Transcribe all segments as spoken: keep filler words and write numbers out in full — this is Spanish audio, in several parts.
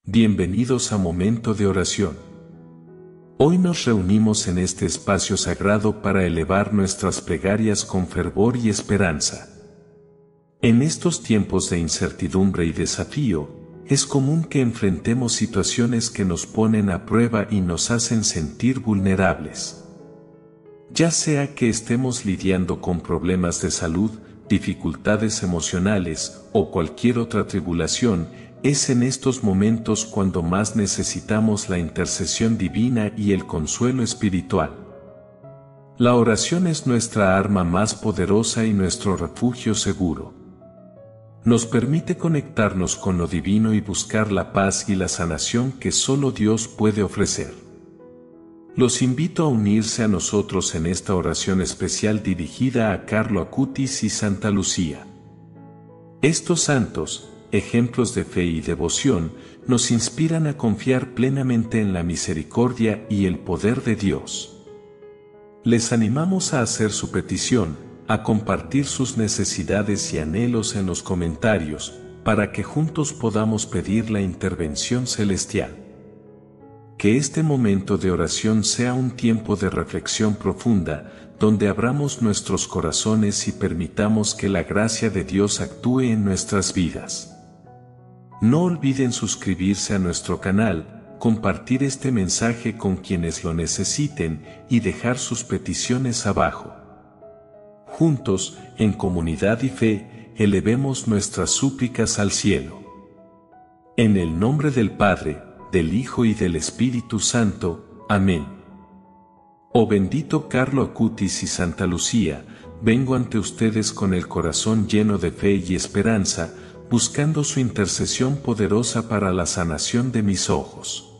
Bienvenidos a Momento de Oración. Hoy nos reunimos en este espacio sagrado para elevar nuestras plegarias con fervor y esperanza. En estos tiempos de incertidumbre y desafío, es común que enfrentemos situaciones que nos ponen a prueba y nos hacen sentir vulnerables. Ya sea que estemos lidiando con problemas de salud, dificultades emocionales o cualquier otra tribulación, es en estos momentos cuando más necesitamos la intercesión divina y el consuelo espiritual. La oración es nuestra arma más poderosa y nuestro refugio seguro. Nos permite conectarnos con lo divino y buscar la paz y la sanación que solo Dios puede ofrecer. Los invito a unirse a nosotros en esta oración especial dirigida a Carlo Acutis y Santa Lucía. Estos santos, ejemplos de fe y devoción, nos inspiran a confiar plenamente en la misericordia y el poder de Dios. Les animamos a hacer su petición, a compartir sus necesidades y anhelos en los comentarios, para que juntos podamos pedir la intervención celestial. Que este momento de oración sea un tiempo de reflexión profunda, donde abramos nuestros corazones y permitamos que la gracia de Dios actúe en nuestras vidas. No olviden suscribirse a nuestro canal, compartir este mensaje con quienes lo necesiten y dejar sus peticiones abajo. Juntos, en comunidad y fe, elevemos nuestras súplicas al cielo. En el nombre del Padre, del Hijo y del Espíritu Santo. Amén. Oh bendito Carlo Acutis y Santa Lucía, vengo ante ustedes con el corazón lleno de fe y esperanza, buscando su intercesión poderosa para la sanación de mis ojos.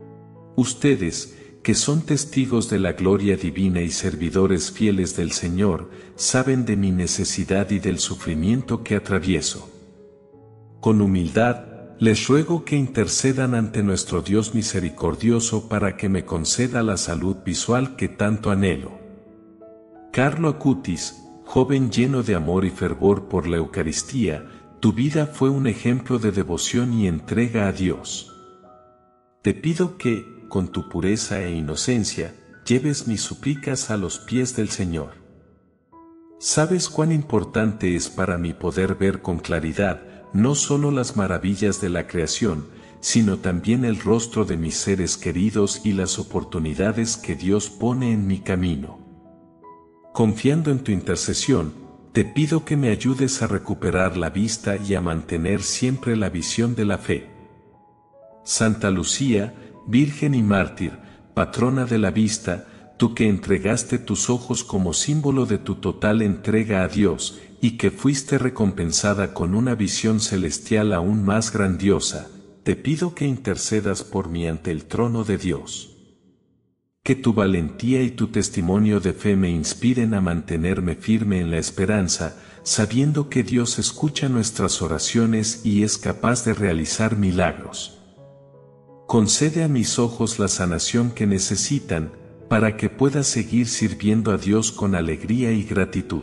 Ustedes, que son testigos de la gloria divina y servidores fieles del Señor, saben de mi necesidad y del sufrimiento que atravieso. Con humildad, les ruego que intercedan ante nuestro Dios misericordioso para que me conceda la salud visual que tanto anhelo. Carlo Acutis, joven lleno de amor y fervor por la Eucaristía, tu vida fue un ejemplo de devoción y entrega a Dios. Te pido que, con tu pureza e inocencia, lleves mis súplicas a los pies del Señor. Sabes cuán importante es para mí poder ver con claridad no solo las maravillas de la creación, sino también el rostro de mis seres queridos y las oportunidades que Dios pone en mi camino. Confiando en tu intercesión, te pido que me ayudes a recuperar la vista y a mantener siempre la visión de la fe. Santa Lucía, Virgen y mártir, patrona de la vista, tú que entregaste tus ojos como símbolo de tu total entrega a Dios, y que fuiste recompensada con una visión celestial aún más grandiosa, te pido que intercedas por mí ante el trono de Dios. Que tu valentía y tu testimonio de fe me inspiren a mantenerme firme en la esperanza, sabiendo que Dios escucha nuestras oraciones y es capaz de realizar milagros. Concede a mis ojos la sanación que necesitan, para que pueda seguir sirviendo a Dios con alegría y gratitud.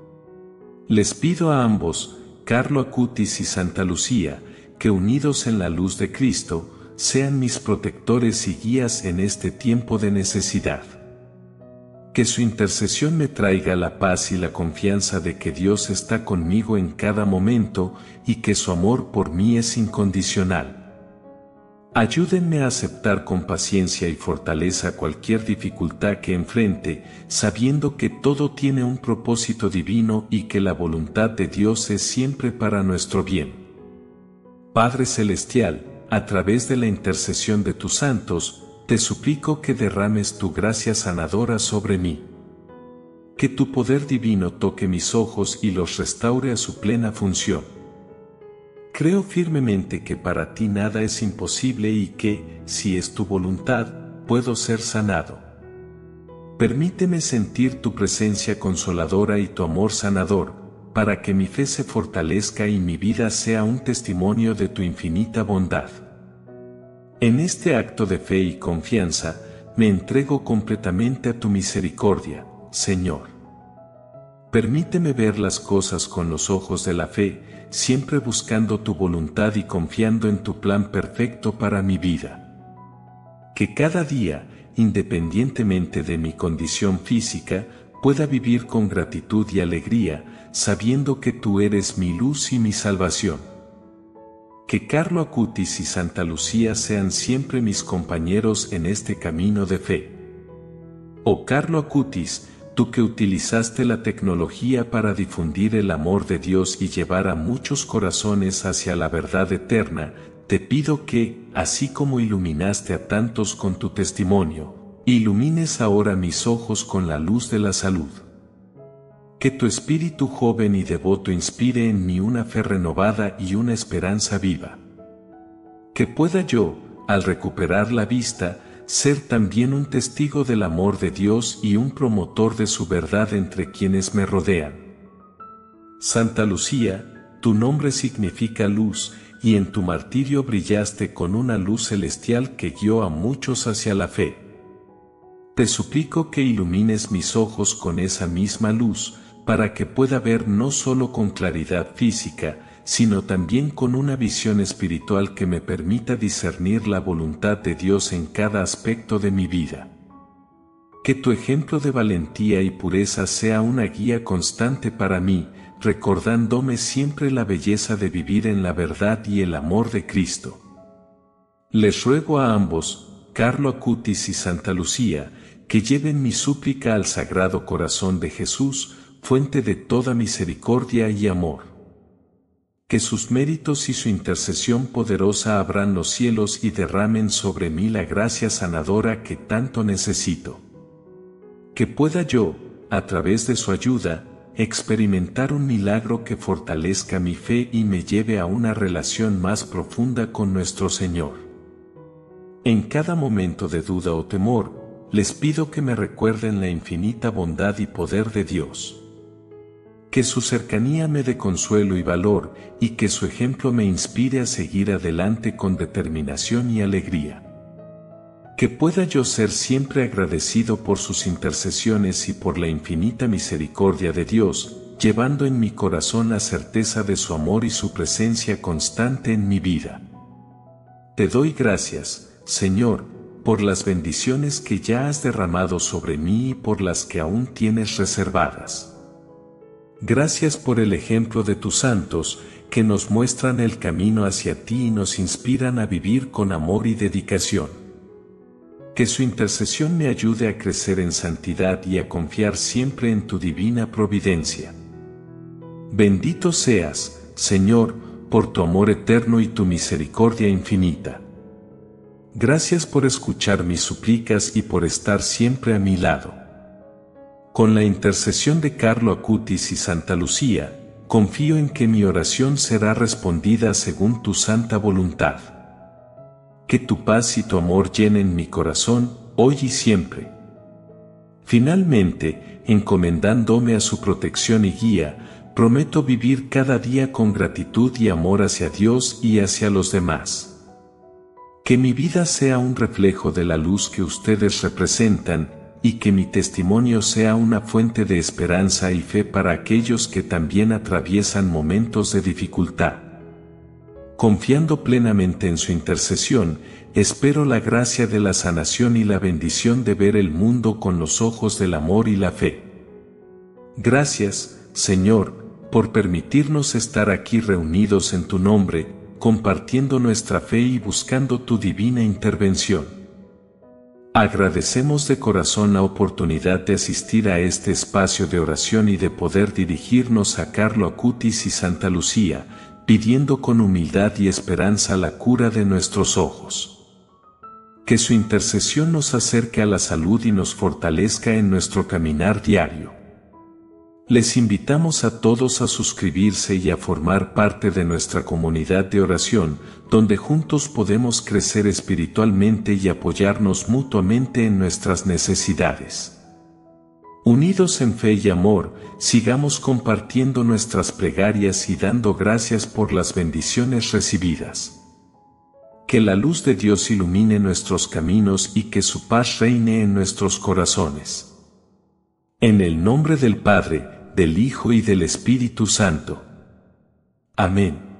Les pido a ambos, Carlo Acutis y Santa Lucía, que unidos en la luz de Cristo, sean mis protectores y guías en este tiempo de necesidad. Que su intercesión me traiga la paz y la confianza de que Dios está conmigo en cada momento y que su amor por mí es incondicional. Ayúdenme a aceptar con paciencia y fortaleza cualquier dificultad que enfrente, sabiendo que todo tiene un propósito divino y que la voluntad de Dios es siempre para nuestro bien. Padre Celestial, a través de la intercesión de tus santos, te suplico que derrames tu gracia sanadora sobre mí. Que tu poder divino toque mis ojos y los restaure a su plena función. Creo firmemente que para ti nada es imposible y que, si es tu voluntad, puedo ser sanado. Permíteme sentir tu presencia consoladora y tu amor sanador, para que mi fe se fortalezca y mi vida sea un testimonio de tu infinita bondad. En este acto de fe y confianza, me entrego completamente a tu misericordia, Señor. Permíteme ver las cosas con los ojos de la fe, siempre buscando tu voluntad y confiando en tu plan perfecto para mi vida. Que cada día, independientemente de mi condición física, pueda vivir con gratitud y alegría, sabiendo que tú eres mi luz y mi salvación. Que Carlo Acutis y Santa Lucía sean siempre mis compañeros en este camino de fe. Oh Carlo Acutis, tú que utilizaste la tecnología para difundir el amor de Dios y llevar a muchos corazones hacia la verdad eterna, te pido que, así como iluminaste a tantos con tu testimonio, ilumines ahora mis ojos con la luz de la salud. Que tu espíritu joven y devoto inspire en mí una fe renovada y una esperanza viva. Que pueda yo, al recuperar la vista, ser también un testigo del amor de Dios y un promotor de su verdad entre quienes me rodean. Santa Lucía, tu nombre significa luz, y en tu martirio brillaste con una luz celestial que guió a muchos hacia la fe. Te suplico que ilumines mis ojos con esa misma luz, para que pueda ver no solo con claridad física, sino también con una visión espiritual que me permita discernir la voluntad de Dios en cada aspecto de mi vida. Que tu ejemplo de valentía y pureza sea una guía constante para mí, recordándome siempre la belleza de vivir en la verdad y el amor de Cristo. Les ruego a ambos, Carlo Acutis y Santa Lucía, que lleven mi súplica al Sagrado Corazón de Jesús, fuente de toda misericordia y amor. Que sus méritos y su intercesión poderosa abran los cielos y derramen sobre mí la gracia sanadora que tanto necesito. Que pueda yo, a través de su ayuda, experimentar un milagro que fortalezca mi fe y me lleve a una relación más profunda con nuestro Señor. En cada momento de duda o temor, les pido que me recuerden la infinita bondad y poder de Dios. Que su cercanía me dé consuelo y valor, y que su ejemplo me inspire a seguir adelante con determinación y alegría. Que pueda yo ser siempre agradecido por sus intercesiones y por la infinita misericordia de Dios, llevando en mi corazón la certeza de su amor y su presencia constante en mi vida. Te doy gracias, Señor, por las bendiciones que ya has derramado sobre mí y por las que aún tienes reservadas. Gracias por el ejemplo de tus santos, que nos muestran el camino hacia ti y nos inspiran a vivir con amor y dedicación. Que su intercesión me ayude a crecer en santidad y a confiar siempre en tu divina providencia. Bendito seas, Señor, por tu amor eterno y tu misericordia infinita. Gracias por escuchar mis súplicas y por estar siempre a mi lado. Con la intercesión de Carlo Acutis y Santa Lucía, confío en que mi oración será respondida según tu santa voluntad. Que tu paz y tu amor llenen mi corazón, hoy y siempre. Finalmente, encomendándome a su protección y guía, prometo vivir cada día con gratitud y amor hacia Dios y hacia los demás. Que mi vida sea un reflejo de la luz que ustedes representan, y que mi testimonio sea una fuente de esperanza y fe para aquellos que también atraviesan momentos de dificultad. Confiando plenamente en su intercesión, espero la gracia de la sanación y la bendición de ver el mundo con los ojos del amor y la fe. Gracias, Señor, por permitirnos estar aquí reunidos en tu nombre, compartiendo nuestra fe y buscando tu divina intervención. Agradecemos de corazón la oportunidad de asistir a este espacio de oración y de poder dirigirnos a Carlo Acutis y Santa Lucía, pidiendo con humildad y esperanza la cura de nuestros ojos. Que su intercesión nos acerque a la salud y nos fortalezca en nuestro caminar diario. Les invitamos a todos a suscribirse y a formar parte de nuestra comunidad de oración, donde juntos podemos crecer espiritualmente y apoyarnos mutuamente en nuestras necesidades. Unidos en fe y amor, sigamos compartiendo nuestras plegarias y dando gracias por las bendiciones recibidas. Que la luz de Dios ilumine nuestros caminos y que su paz reine en nuestros corazones. En el nombre del Padre, del Hijo y del Espíritu Santo. Amén.